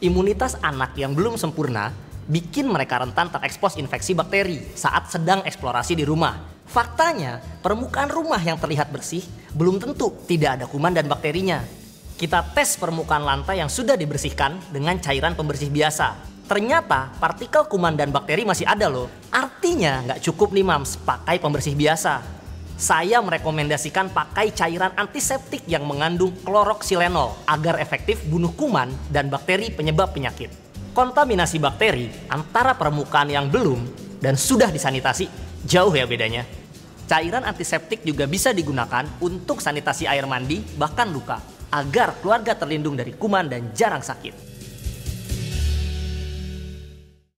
Imunitas anak yang belum sempurna bikin mereka rentan terekspos infeksi bakteri saat sedang eksplorasi di rumah. Faktanya, permukaan rumah yang terlihat bersih belum tentu tidak ada kuman dan bakterinya. Kita tes permukaan lantai yang sudah dibersihkan dengan cairan pembersih biasa. Ternyata partikel kuman dan bakteri masih ada loh. Artinya nggak cukup nih mams pakai pembersih biasa. Saya merekomendasikan pakai cairan antiseptik yang mengandung kloroksilenol agar efektif bunuh kuman dan bakteri penyebab penyakit. Kontaminasi bakteri antara permukaan yang belum dan sudah disanitasi jauh ya bedanya. Cairan antiseptik juga bisa digunakan untuk sanitasi air mandi bahkan luka agar keluarga terlindung dari kuman dan jarang sakit.